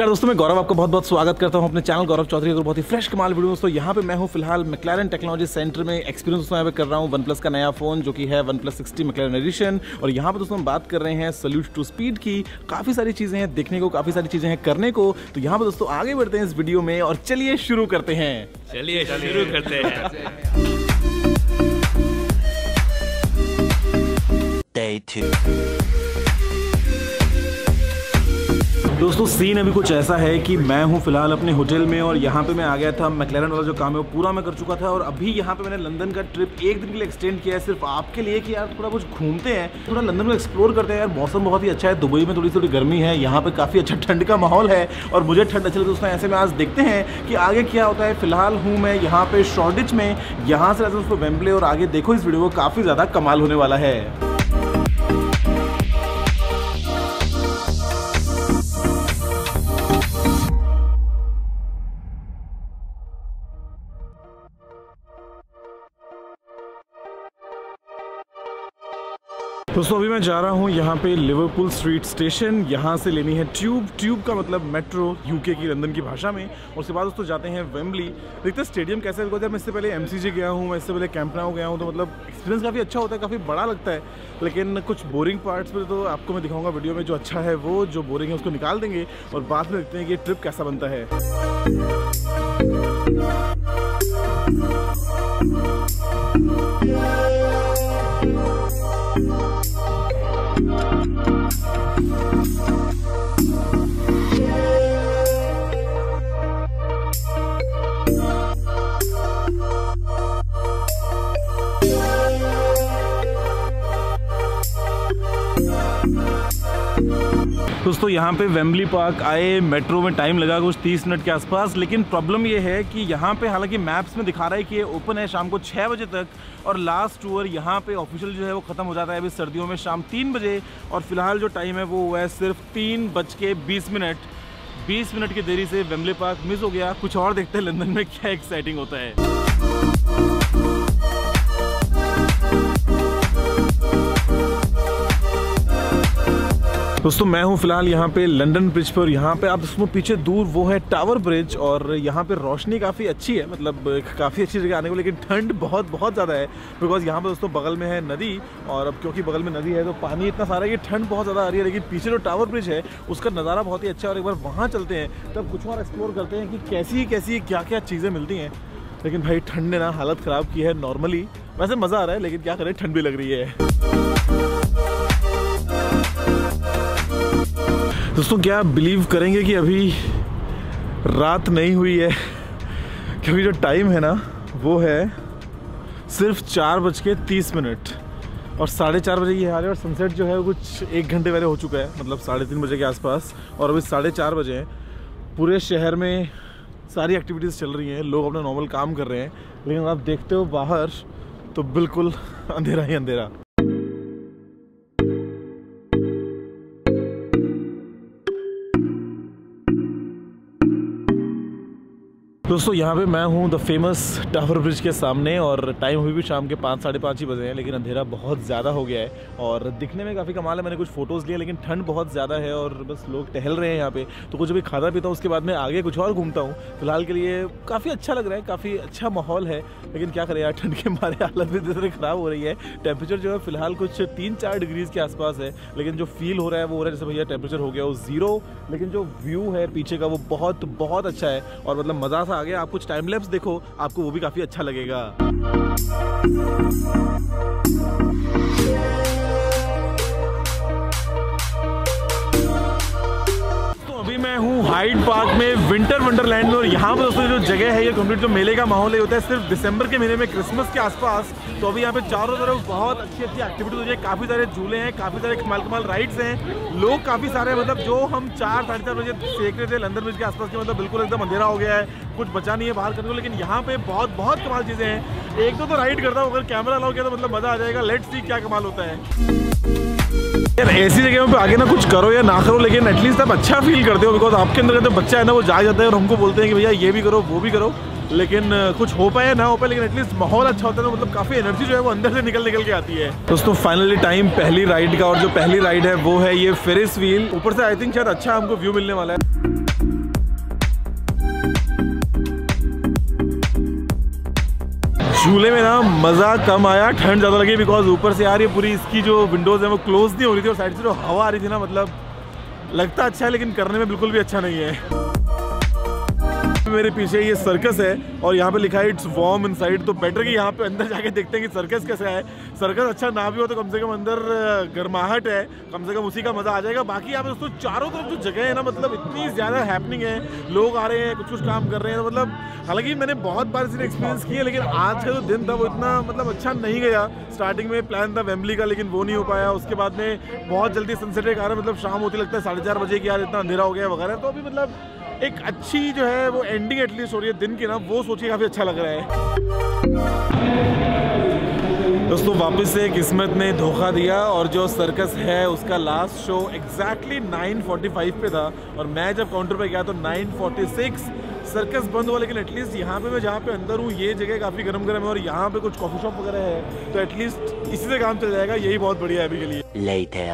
नमस्कार दोस्तों, मैं गौरव आपका बहुत बहुत स्वागत करता हूं अपने चैनल गौरव चौधरी। और बहुत ही फ्रेश कमाल वीडियो दोस्तों। यहाँ पे मैं हूं फिलहाल मैक्लारेन टेक्नोलॉजी सेंटर में। एक्सपीरियंस दोस्तों यहाँ पे कर रहा हूं OnePlus का नया फ़ोन जो कि है OnePlus 60 मैक्लारेन एडिशन। और यहाँ पे दोस्तों हम बात कर रहे हैं सल्यूट टू स्पीड की। काफ़ी सारी चीज़ें हैं देखने को, काफ़ी सारी चीज़ें हैं करने को। तो यहाँ पर दोस्तों आगे बढ़ते हैं इस वीडियो में और चलिए शुरू करते हैं। Day 2 दोस्तों सीन अभी कुछ ऐसा है कि मैं हूं फिलहाल अपने होटल में और यहाँ पे मैं आ गया था। मैक्लारेन वाला जो काम है वो पूरा मैं कर चुका था और अभी यहाँ पे मैंने लंदन का ट्रिप एक दिन के लिए एक्सटेंड किया है सिर्फ आपके लिए कि यार थोड़ा कुछ घूमते हैं, थोड़ा लंदन में एक्सप्लोर करते हैं। यार मौसम बहुत ही अच्छा है, दुबई में थोड़ी थोड़ी गर्मी है, यहाँ पे काफ़ी अच्छा ठंड का माहौल है और मुझे ठंड अच्छा लगता है दोस्तों। ऐसे में आज देखते हैं कि आगे क्या होता है। फिलहाल हूँ मैं यहाँ पे शॉर्डिच में, यहाँ से दोस्तों वेम्बले और आगे देखो इस वीडियो को, काफ़ी ज़्यादा कमाल होने वाला है। दोस्तों अभी मैं जा रहा हूँ यहाँ पे लिवरपूल स्ट्रीट स्टेशन। यहाँ से लेनी है ट्यूब का मतलब मेट्रो यूके की, लंदन की भाषा में। और उसके बाद दोस्तों जाते हैं वेम्बली। देखते हैं स्टेडियम कैसा है। मैं इससे पहले MCG गया हूँ, मैं इससे पहले कैंप नाउ गया हूँ, तो मतलब एक्सपीरियंस काफ़ी अच्छा होता है, काफ़ी बड़ा लगता है। लेकिन कुछ बोरिंग पार्ट्स पर तो आपको मैं दिखाऊंगा वीडियो में। जो अच्छा है वो, जो बोरिंग है उसको निकाल देंगे और बाद में देखते हैं कि ये ट्रिप कैसा बनता है। दोस्तों यहाँ पे वेम्बली पार्क आए, मेट्रो में टाइम लगा कुछ 30 मिनट के आसपास। लेकिन प्रॉब्लम ये है कि यहाँ पे हालांकि मैप्स में दिखा रहा है कि ये ओपन है शाम को 6 बजे तक और लास्ट टूर यहाँ पे ऑफिशियल जो है वो ख़त्म हो जाता है अभी सर्दियों में शाम 3 बजे। और फिलहाल जो टाइम है वो हुआ है सिर्फ 3:20। 20 मिनट की देरी से वेम्बली पार्क मिस हो गया। कुछ और देखते हैं लंदन में क्या एक्साइटिंग होता है। दोस्तों मैं हूँ फिलहाल यहाँ पे लंदन ब्रिज पर। यहाँ पे आप दोस्तों पीछे दूर वो है टावर ब्रिज और यहाँ पे रोशनी काफ़ी अच्छी है, मतलब काफ़ी अच्छी जगह आने को। लेकिन ठंड बहुत ज़्यादा है बिकॉज यहाँ पे दोस्तों बगल में है नदी और अब क्योंकि बगल में नदी है तो पानी इतना सारा है कि ठंड बहुत ज़्यादा आ रही है। लेकिन पीछे जो टावर ब्रिज है उसका नज़ारा बहुत ही अच्छा है और एक बार वहाँ चलते हैं तब कुछ और एक्सप्लोर करते हैं कि कैसी क्या क्या चीज़ें मिलती हैं। लेकिन भाई ठंड ने ना हालत ख़राब की है नॉर्मली। वैसे मज़ा आ रहा है लेकिन क्या करें, ठंड भी लग रही है। दोस्तों क्या आप बिलीव करेंगे कि अभी रात नहीं हुई है, क्योंकि जो टाइम है ना वो है सिर्फ 4:30 और 4:30 बजे की हाल है। और सनसेट जो है वो कुछ 1 घंटे पहले हो चुका है, मतलब 3:30 बजे के आसपास। और अभी 4:30 बजे हैं। पूरे शहर में सारी एक्टिविटीज़ चल रही हैं, लोग अपना नॉर्मल काम कर रहे हैं। लेकिन आप देखते हो बाहर तो बिल्कुल अंधेरा ही अंधेरा। दोस्तों यहाँ पे मैं हूँ द फेमस टावर ब्रिज के सामने और टाइम हुई भी शाम के 5 साढ़े 5 ही बजे हैं। लेकिन अंधेरा बहुत ज़्यादा हो गया है और दिखने में काफ़ी कमाल है। मैंने कुछ फ़ोटोज़ लिए लेकिन ठंड बहुत ज़्यादा है और बस लोग टहल रहे हैं यहाँ पे। तो कुछ अभी खाता पीता हूँ, उसके बाद में आगे कुछ और घूमता हूँ। फिलहाल के लिए काफ़ी अच्छा लग रहा है, काफ़ी अच्छा माहौल है। लेकिन क्या करें यार, ठंड के मारे हालत भी धीरे धीरे ख़राब हो रही है। टेम्परेचर जो है फिलहाल कुछ 3-4 डिग्रीज़ के आसपास है। लेकिन जो फील हो रहा है वो हो रहा है जैसे भैया टेम्परेचर हो गया वो 0। लेकिन जो व्यू है पीछे का वो बहुत अच्छा है और मतलब मज़ा सा आ गया। आप कुछ टाइम लैप्स देखो, आपको वो भी काफी अच्छा लगेगा। अभी मैं हूँ हाइड पार्क में, विंटर वंडरलैंड में। और यहाँ पर दोस्तों जो जगह है ये कंप्लीट जो मेले का माहौल है होता है सिर्फ दिसंबर के महीने में, क्रिसमस के आसपास। तो अभी यहाँ पे चारों तरफ बहुत अच्छी एक्टिविटीज हो रही है। काफ़ी सारे झूले हैं, काफ़ी सारे कमाल राइड्स हैं, लोग काफ़ी सारे। मतलब जो हम 4-4:30 बजे सेक रहे थे लंदन ब्रिज के आसपास के, मतलब बिल्कुल एकदम अंधेरा हो गया है, कुछ बचा नहीं है बाहर करने को। लेकिन यहाँ पे बहुत कमाल चीज़ें हैं। एक दो तो राइड करता हूँ, अगर कैमरा अलाउ किया तो मतलब मज़ा आ जाएगा। लेट्स सी क्या कमाल होता है। यार ऐसी जगहों पे आगे ना कुछ करो या ना करो लेकिन एटलीस्ट आप अच्छा फील करते हो। बिकॉज आपके अंदर जो बच्चा है ना वो जा जाता है और हमको बोलते हैं कि भैया ये भी करो वो भी करो। लेकिन कुछ हो पाए ना हो पाए लेकिन एटलीस्ट माहौल अच्छा होता है तो मतलब काफ़ी एनर्जी जो है वो अंदर से निकल के आती है। दोस्तों फाइनली टाइम पहली राइड का, और जो पहली राइड है वो है ये फेरिस व्हील। ऊपर से आई थिंक शायद अच्छा हमको व्यू मिलने वाला है। झूले में ना मज़ा कम आया, ठंड ज़्यादा लगी बिकॉज ऊपर से यार ये पूरी इसकी जो विंडोज़ है वो क्लोज नहीं हो रही थी और साइड से जो हवा आ रही थी ना, मतलब लगता अच्छा है लेकिन करने में बिल्कुल भी अच्छा नहीं है। मेरे पीछे ये सर्कस है और यहाँ पे लिखा है इट्स वार्म इनसाइड, तो बेटर कि यहाँ पे अंदर जाके देखते हैं कि सर्कस कैसा है। सर्कस अच्छा ना भी हो तो कम से कम अंदर गर्माहट है, कम से कम उसी का मज़ा आ जाएगा। बाकी यहाँ पे दोस्तों चारों तरफ जो जगह है ना, मतलब इतनी ज़्यादा हैपनिंग है, लोग आ रहे हैं, कुछ काम कर रहे हैं, तो मतलब हालांकि मैंने बहुत बार इसने एक्सपीरियंस किया लेकिन आज का जो दिन था वो इतना मतलब अच्छा नहीं गया। स्टार्टिंग में प्लान था वेम्बली का लेकिन वो नहीं हो पाया, उसके बाद में बहुत जल्दी सनसेट के कारण मतलब शाम होती लगता है 4:30 बजे की, यार इतना अंधेरा हो गया वगैरह। तो अभी मतलब एक अच्छी जो है वो एंडिंग एटलीस्ट हो रही है दिन की ना, वो सोचिए काफ़ी अच्छा लग रहा है। दोस्तों वापस से किस्मत ने धोखा दिया और जो सर्कस है उसका लास्ट शो एग्जैक्टली 9:45 पे था और मैं जब काउंटर पे गया तो 9:46 सर्कस बंद हुआ। लेकिन एटलीस्ट यहाँ पे मैं जहाँ पे अंदर हूँ ये जगह काफ़ी गर्म गर्म है और यहाँ पे कुछ कॉफ़ी शॉप वगैरह है, तो एटलीस्ट इसी से काम चल जाएगा, यही बहुत बढ़िया है अभी के लिए।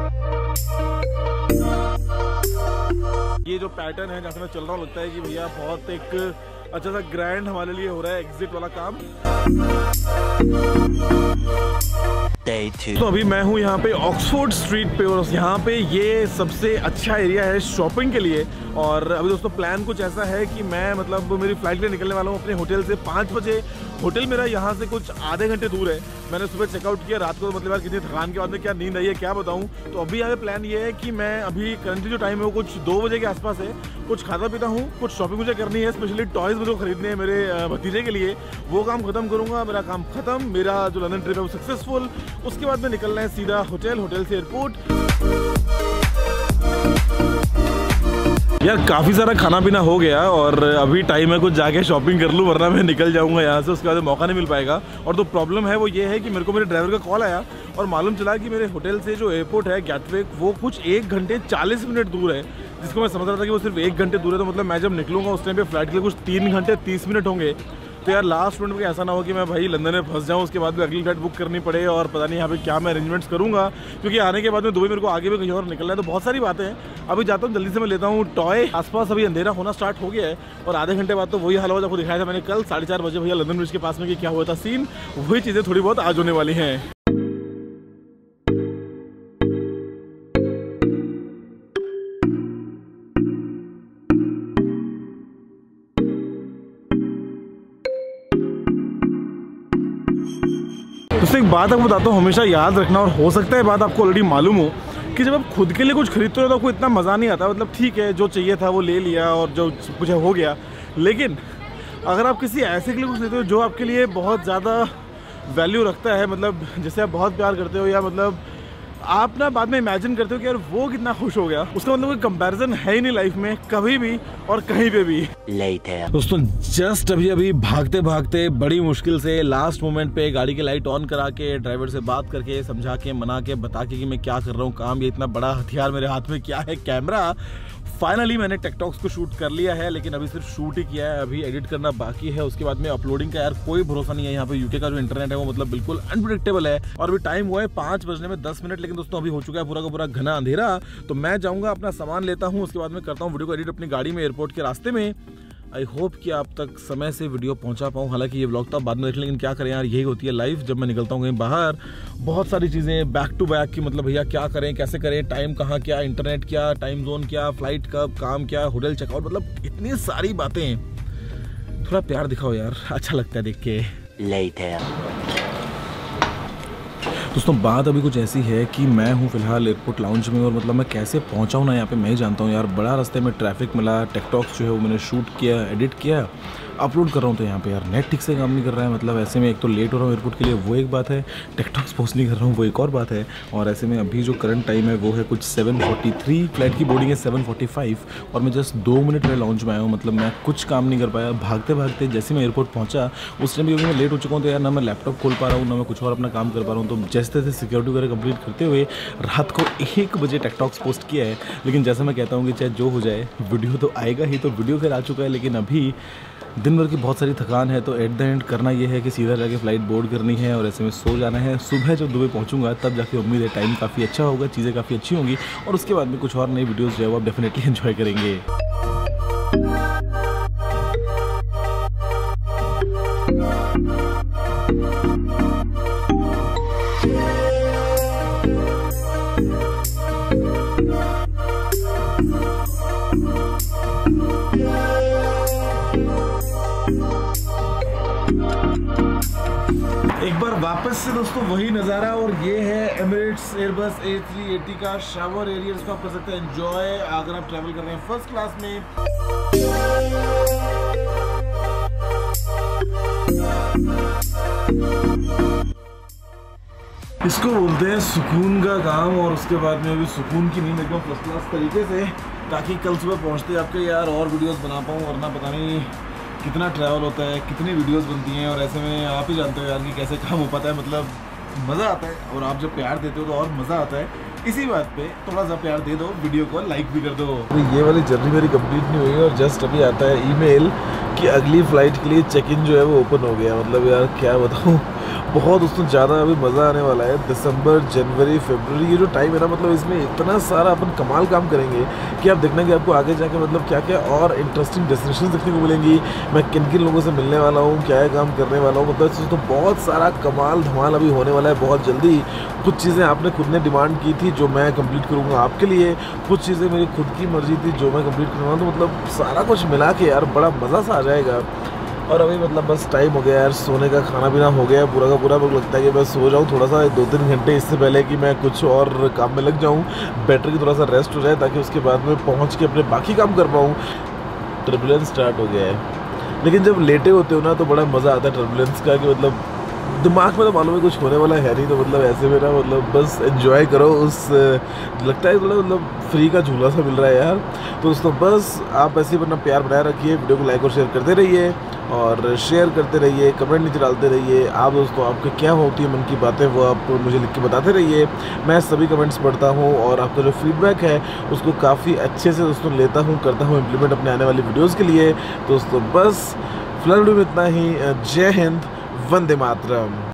ये जो पैटर्न है जहाँ से मैं चल रहा हूँ लगता है कि भैया बहुत एक अच्छा सा ग्रैंड हमारे लिए हो रहा है एग्जिट वाला काम। तो अभी मैं हूँ यहाँ पे ऑक्सफोर्ड स्ट्रीट पे और यहाँ पे ये सबसे अच्छा एरिया है शॉपिंग के लिए। और अभी दोस्तों प्लान कुछ ऐसा है कि मैं मतलब मेरी फ्लाइट के लिए निकलने वाला हूँ अपने होटल से 5 बजे। होटल मेरा यहाँ से कुछ आधे घंटे दूर है। मैंने सुबह चेकआउट किया, रात को मतलब यार कितनी थकान के बाद में क्या नींद आई है क्या बताऊँ। तो अभी यहाँ पे प्लान ये है कि मैं अभी करंटली जो टाइम है वो कुछ 2 बजे के आसपास है, कुछ खाता पीता हूँ, कुछ शॉपिंग मुझे करनी है, स्पेशली टॉयज़ मुझे खरीदने हैं मेरे भतीजे के लिए, वो काम खत्म करूँगा। मेरा काम खत्म, मेरा जो लंदन ट्रिप है वो सक्सेसफुल। उसके बाद में निकलना है सीधा होटल, होटल से एयरपोर्ट। यार काफ़ी सारा खाना पीना हो गया और अभी टाइम है कुछ जाके शॉपिंग कर लूँ वरना मैं निकल जाऊँगा यहाँ से, उसके बाद मौका नहीं मिल पाएगा। और तो प्रॉब्लम है वो ये है कि मेरे को मेरे ड्राइवर का कॉल आया और मालूम चला कि मेरे होटल से जो एयरपोर्ट है गैटविक वो कुछ 1 घंटे 40 मिनट दूर है, जिसको मैं समझ रहा था कि वो सिर्फ 1 घंटे दूर है। तो मतलब मैं जब निकलूँगा उस टाइम पे फ्लाइट के लिए कुछ 3 घंटे 30 मिनट होंगे। तो यार लास्ट मिनट में ऐसा ना हो कि मैं भाई लंदन में फंस जाऊँ, उसके बाद में अगली फ्लाइट बुक करनी पड़े और पता नहीं यहाँ पे क्या मैं अरेंजमेंट्स करूँगा, क्योंकि आने के बाद में दुबई मेरे को आगे भी कहीं और निकलना है। तो बहुत सारी बातें हैं। अभी जाता हूँ जल्दी से, मैं लेता हूँ टॉय। आसपास अभी अंधेरा होना स्टार्ट हो गया है और आधे घंटे बाद तो वही हाल होगा आपको दिखाया था मैंने कल 4:30 बजे भैया लंदन ब्रिज के पास में कि क्या हुआ था सीन, वही चीज़ें थोड़ी बहुत आज होने वाली हैं। तो एक बात आपको बताता हूँ, हमेशा याद रखना, और हो सकता है बात आपको ऑलरेडी मालूम हो कि जब आप खुद के लिए कुछ खरीदते हो तो आपको इतना मज़ा नहीं आता। मतलब ठीक है जो चाहिए था वो ले लिया और जो कुछ हो गया, लेकिन अगर आप किसी ऐसे के लिए कुछ लेते हो जो आपके लिए बहुत ज़्यादा वैल्यू रखता है, मतलब जिसे आप बहुत प्यार करते हो, या मतलब आप ना बाद में इमेजिन करते हो कि यार वो कितना खुश हो गया, उसका मतलब कोई कंपैरिजन है ही नहीं लाइफ में कभी भी और कहीं पे भी। दोस्तों जस्ट अभी भागते भागते बड़ी मुश्किल से लास्ट मोमेंट पे गाड़ी की लाइट ऑन करा के ड्राइवर से बात करके समझा के मना के बता के कि मैं क्या कर रहा हूँ काम, ये इतना बड़ा हथियार मेरे हाथ में क्या है, कैमरा। फाइनली मैंने टिकटॉक्स को शूट कर लिया है, लेकिन अभी सिर्फ शूट ही किया है, अभी एडिट करना बाकी है। उसके बाद में अपलोडिंग का यार कोई भरोसा नहीं है। यहाँ पे यूके का जो इंटरनेट है वो मतलब बिल्कुल अनप्रेडिक्टेबल है। और अभी टाइम हुआ है 5 बजने में 10 मिनट, लेकिन दोस्तों अभी हो चुका है पूरा का पूरा घना अंधेरा। तो मैं जाऊँगा अपना सामान लेता हूँ, उसके बाद में करता हूँ वीडियो को एडिट अपनी गाड़ी में एयरपोर्ट के रास्ते में। आई होप कि आप तक समय से वीडियो पहुंचा पाऊँ। हालांकि ये व्लॉग तो आप बाद में देख, लेकिन क्या करें यार, यही होती है लाइफ। जब मैं निकलता हूँ कहीं बाहर, बहुत सारी चीज़ें बैक टू बैक की, मतलब भैया क्या करें कैसे करें, टाइम कहाँ क्या, इंटरनेट क्या, टाइम जोन क्या, फ्लाइट कब, काम क्या, होटल चेकआउट, मतलब इतनी सारी बातें। थोड़ा प्यार दिखाओ यार, अच्छा लगता है देख के। दोस्तों बात अभी कुछ ऐसी है कि मैं हूँ फिलहाल एयरपोर्ट लाउंज में और मतलब मैं कैसे पहुँचा हूँ ना यहाँ पे मैं ही जानता हूँ यार। बड़ा रास्ते में ट्रैफिक मिला, टिकटॉक्स जो है वो मैंने शूट किया, एडिट किया, अपलोड कर रहा हूँ, तो यहाँ पे यार नेट ठीक से काम नहीं कर रहा है। मतलब ऐसे में एक तो लेट हो रहा हूँ एयरपोर्ट के लिए, वो एक बात है, टिकटॉक्स पोस्ट नहीं कर रहा हूँ वो एक और बात है। और ऐसे में अभी जो करंट टाइम है वो है कुछ 7:43, फ्लाइट की बोर्डिंग है 7:45 और मैं जस्ट 2 मिनट में लॉन्च में आया हूँ। मतलब मैं कुछ काम नहीं कर पाया। भागते भागते जैसे मैं एयरपोर्ट पहुँचा उस टाइम क्योंकि मैं लेट हो चुका हूँ, तो यार ना मैं लैपटॉप खोल पा रहा हूँ ना मैं कुछ और अपना काम कर पा रहा हूँ। तो जैसे तैसे सिक्योरिटी वगैरह कंप्लीट करते हुए रात को 1 बजे टिकटॉक्स पोस्ट किया है। लेकिन जैसा मैं कहता हूँ कि चाहे जो हो जाए वीडियो तो आएगा ही, तो वीडियो खैर आ चुका है। लेकिन अभी दिन भर की बहुत सारी थकान है, तो एट द एंड करना ये है कि सीधा जाके फ़्लाइट बोर्ड करनी है और ऐसे में सो जाना है। सुबह जब दुबई पहुंचूंगा तब जाके उम्मीद है टाइम काफ़ी अच्छा होगा, चीज़ें काफ़ी अच्छी होंगी और उसके बाद में कुछ और नई वीडियोस जो है वो आप डेफिनेटली एंजॉय करेंगे। एक बार वापस से दोस्तों वही नज़ारा, और ये है एमिरेट्स एयरबस A380 का शावर एरिया, जिसको आप कर सकते हैं एंजॉय अगर आप ट्रैवल कर रहे हैं फर्स्ट क्लास में। इसको बोलते हैं सुकून का काम, और उसके बाद में अभी सुकून की नींद एकदम फर्स्ट क्लास तरीके से, ताकि कल सुबह पहुंचते आपके यार और वीडियोस बना पाऊँ, वरना पता नहीं कितना ट्रैवल होता है, कितनी वीडियोस बनती हैं, और ऐसे में आप ही जानते हो यार कि कैसे काम हो पाता है। मतलब मज़ा आता है, और आप जब प्यार देते हो तो और मज़ा आता है। इसी बात पे थोड़ा सा प्यार दे दो, वीडियो को लाइक भी कर दो। ये वाली जर्नी मेरी कंप्लीट नहीं हुई है, और जस्ट अभी आता है ईमेल कि अगली फ़्लाइट के लिए चेक इन जो है वो ओपन हो गया। मतलब यार क्या बताऊँ, बहुत दोस्तों ज़्यादा अभी मज़ा आने वाला है। दिसंबर, जनवरी, फरवरी, ये जो टाइम है ना, मतलब इसमें इतना सारा अपन कमाल काम करेंगे कि आप देखना कि आपको आगे जाके मतलब क्या क्या और इंटरेस्टिंग डेस्टिनेशन देखने को मिलेंगी। मैं किन किन लोगों से मिलने वाला हूँ, क्या है काम करने वाला हूँ, मतलब तो बहुत सारा कमाल धमाल अभी होने वाला है बहुत जल्दी। कुछ चीज़ें आपने खुद ने डिमांड की थी जो मैं कंप्लीट करूँगा आपके लिए, कुछ चीज़ें मेरी खुद की मर्जी थी जो मैं कंप्लीट करूँगा। तो मतलब सारा कुछ मिला के यार बड़ा मज़ा सा आ जाएगा। और अभी मतलब बस टाइम हो गया यार, सोने का, खाना पीना हो गया पूरा का पूरा। मुझे लगता है कि मैं सो जाऊँ थोड़ा सा 2-3 घंटे इससे पहले कि मैं कुछ और काम में लग जाऊँ, बैटरी की थोड़ा सा रेस्ट हो जाए, ताकि उसके बाद में पहुँच के अपने बाकी काम कर पाऊँ। टर्बुलेंस स्टार्ट हो गया है, लेकिन जब लेटे होते हो ना तो बड़ा मज़ा आता है टर्बुलेंस का, कि मतलब दिमाग में तो मालूम है कुछ होने वाला है नहीं, तो मतलब ऐसे में ना मतलब बस एंजॉय करो। उस लगता है थोड़ा मतलब फ्री का झूला सा मिल रहा है यार। तो दोस्तों बस आप ऐसे ही अपना प्यार बनाए रखिए, वीडियो को लाइक और शेयर करते रहिए, और शेयर करते रहिए, कमेंट नीचे डालते रहिए। आप दोस्तों आपके क्या होती है मन की बातें, वो आप मुझे लिख के बताते रहिए। मैं सभी कमेंट्स पढ़ता हूँ, और आपका जो फीडबैक है उसको काफ़ी अच्छे से दोस्तों लेता हूँ, करता हूँ इम्प्लीमेंट अपने आने वाली वीडियोज़ के लिए। दोस्तों बस फिलहाल वीडियो में इतना ही। जय हिंद, वंदे मातरम।